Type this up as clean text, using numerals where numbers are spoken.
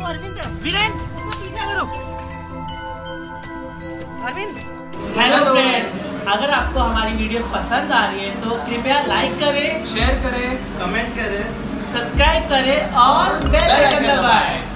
अरविंद, वीरेन, पीछा करो। Arvind. Hello friends, अगर आपको हमारी वीडियोस पसंद आ रही है तो कृपया लाइक करें, शेयर करें, कमेंट करें, सब्सक्राइब करें और बेल आइकन दबाएं।